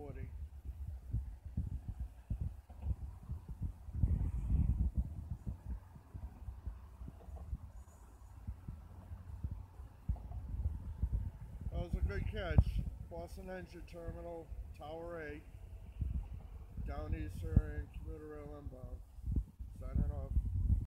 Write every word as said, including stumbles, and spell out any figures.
forty. That was a good catch. Boston Engine Terminal, Tower A, Downeaster and commuter rail inbound. Signing